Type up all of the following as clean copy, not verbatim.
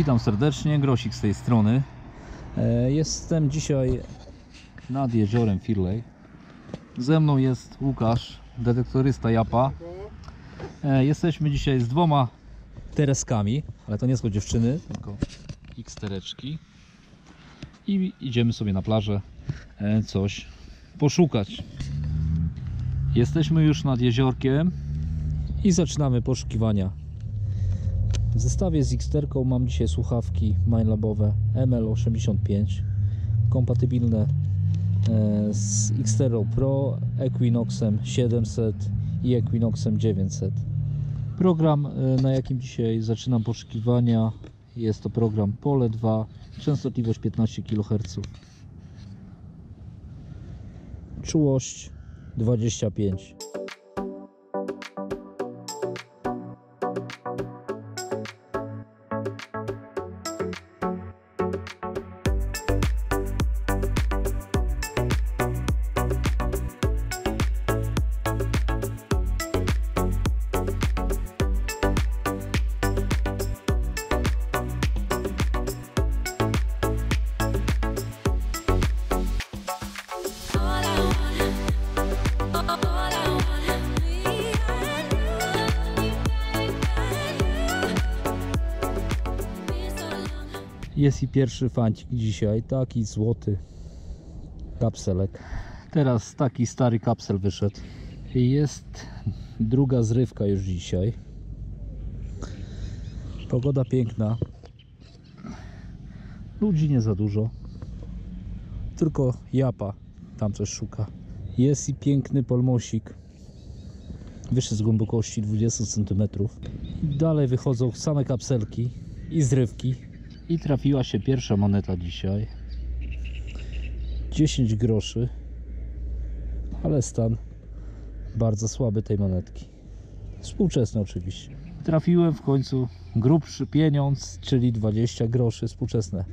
Witam serdecznie, Grosik z tej strony. Jestem dzisiaj nad jeziorem Firlej. Ze mną jest Łukasz, detektorysta Japa. Jesteśmy dzisiaj z dwoma tereskami, ale to nie są dziewczyny, tylko X-tereczki. I idziemy sobie na plażę coś poszukać. Jesteśmy już nad jeziorkiem i zaczynamy poszukiwania. W zestawie z X-terką mam dzisiaj słuchawki MindLabowe ML85, kompatybilne z X-terą Pro, Equinoxem 700 i Equinoxem 900. Program, na jakim dzisiaj zaczynam poszukiwania, jest to program Pole 2, częstotliwość 15 kHz, czułość 25. Jest i pierwszy fancik dzisiaj, taki złoty kapselek. Teraz taki stary kapsel wyszedł. Jest druga zrywka już dzisiaj. Pogoda piękna. Ludzi nie za dużo. Tylko Japa tam coś szuka. Jest i piękny polmosik. Wyszedł z głębokości 20 cm. Dalej wychodzą same kapselki i zrywki. I trafiła się pierwsza moneta dzisiaj. 10 groszy. Ale stan bardzo słaby tej monetki. Współczesny oczywiście. Trafiłem w końcu grubszy pieniądz, czyli 20 groszy współczesne.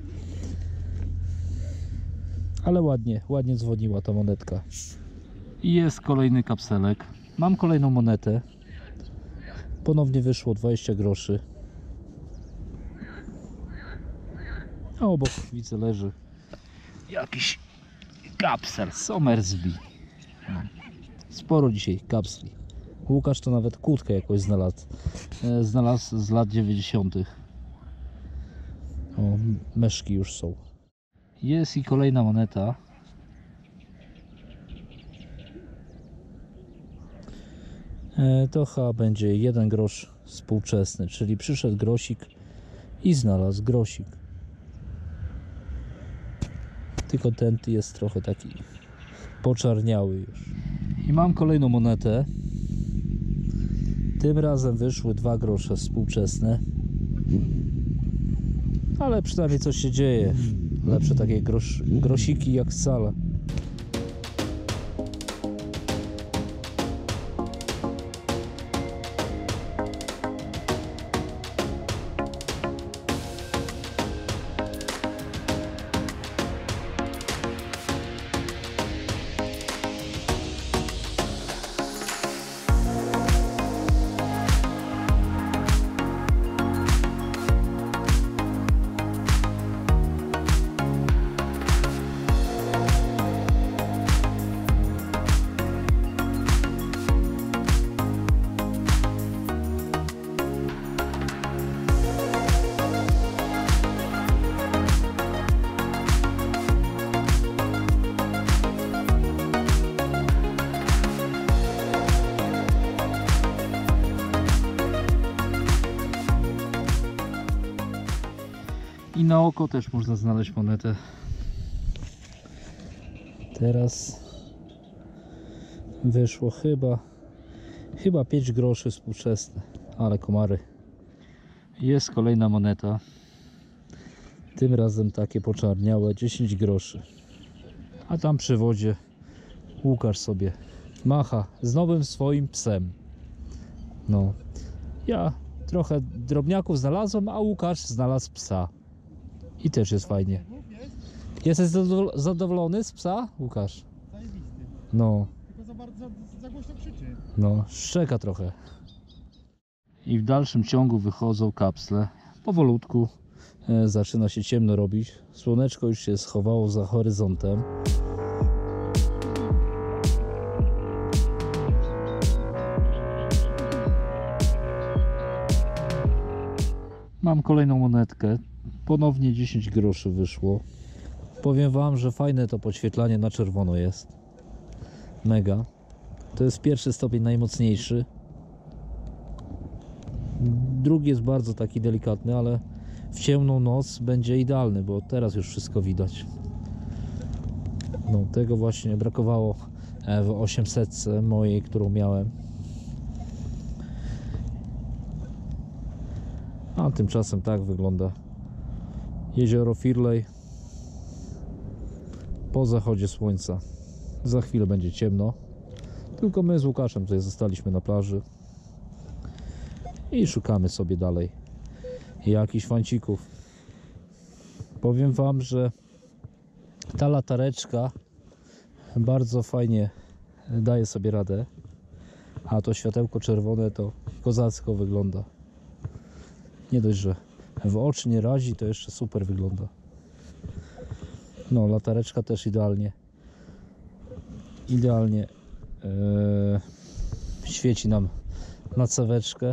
Ale ładnie dzwoniła ta monetka. I jest kolejny kapselek. Mam kolejną monetę. Ponownie wyszło 20 groszy. A obok widzę leży jakiś kapsel Somersby. Sporo dzisiaj kapsli. Łukasz to nawet kłódkę jakoś znalazł z lat 90. O, meszki już są. Jest i kolejna moneta. To chyba będzie 1 grosz współczesny, czyli przyszedł grosik i znalazł grosik. Tylko ten jest trochę taki poczarniały już. I mam kolejną monetę. Tym razem wyszły 2 grosze współczesne. Ale przynajmniej coś się dzieje. Lepsze takie grosiki jak wcale. I na oko też można znaleźć monetę. Teraz wyszło chyba 5 groszy współczesne, ale komary. Jest kolejna moneta. Tym razem takie poczarniałe, 10 groszy. A tam przy wodzie Łukasz sobie macha z nowym swoim psem. No, ja trochę drobniaków znalazłem, a Łukasz znalazł psa. I też jest fajnie. Jesteś zadowolony z psa, Łukasz? Zajebisty. No. Tylko za głośno krzyczy. No, szczeka trochę. I w dalszym ciągu wychodzą kapsle powolutku. zaczyna się ciemno robić. Słoneczko już się schowało za horyzontem. Mam kolejną monetkę. Ponownie 10 groszy wyszło. Powiem Wam, że fajne to podświetlanie na czerwono jest. Mega. To jest pierwszy stopień najmocniejszy. Drugi jest bardzo taki delikatny, ale w ciemną noc będzie idealny, bo teraz już wszystko widać. No, tego właśnie brakowało w 800 mojej, którą miałem. A tymczasem tak wygląda jezioro Firlej po zachodzie słońca. Za chwilę będzie ciemno. Tylko my z Łukaszem tutaj zostaliśmy na plaży i szukamy sobie dalej jakichś fancików. Powiem Wam, że ta latareczka bardzo fajnie daje sobie radę, a to światełko czerwone to kozacko wygląda. Nie dość, że w oczy nie razi, to jeszcze super wygląda. No, latareczka też idealnie świeci nam na ceweczkę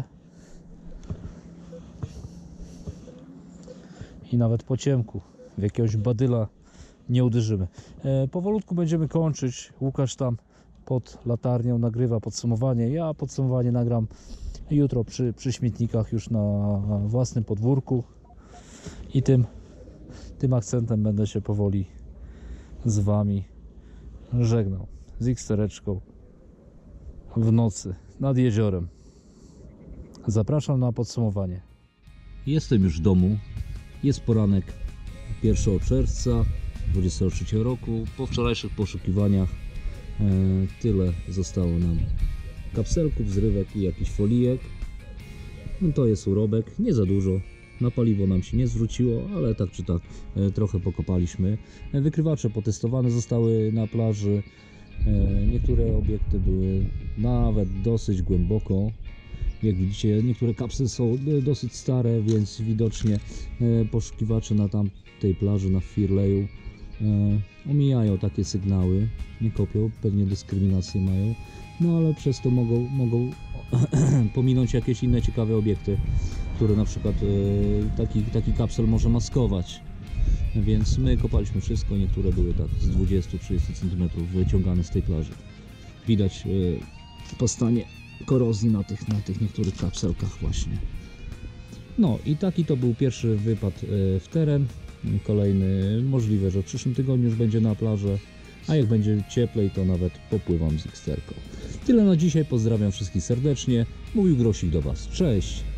i nawet po ciemku w jakiegoś badyla nie uderzymy. Powolutku będziemy kończyć. Łukasz tam pod latarnią nagrywa podsumowanie. Ja podsumowanie nagram jutro przy śmietnikach już na własnym podwórku i tym akcentem będę się powoli z Wami żegnał. Z Xtereczką w nocy nad jeziorem. Zapraszam na podsumowanie. Jestem już w domu. Jest poranek 1 czerwca 2023 roku. Po wczorajszych poszukiwaniach tyle zostało nam kapselków, zrywek i jakichś folijek. No to jest urobek, nie za dużo. Na paliwo nam się nie zwróciło, ale tak czy tak trochę pokopaliśmy. Wykrywacze potestowane zostały na plaży. Niektóre obiekty były nawet dosyć głęboko. Jak widzicie, niektóre kapsle są dosyć stare, więc widocznie poszukiwacze na tamtej plaży, na Firleju, omijają takie sygnały. Nie kopią, pewnie dyskryminację mają. No ale przez to mogą pominąć jakieś inne ciekawe obiekty, które na przykład taki kapsel może maskować. Więc my kopaliśmy wszystko, niektóre były tak z 20-30 cm wyciągane z tej plaży. Widać po stanie korozji na tych niektórych kapselkach właśnie. No i taki to był pierwszy wypad w teren. Kolejny możliwe, że w przyszłym tygodniu już będzie na plaży, a jak będzie cieplej, to nawet popływam z Xterką. Tyle na dzisiaj, pozdrawiam wszystkich serdecznie. Mówił Grosik do Was. Cześć!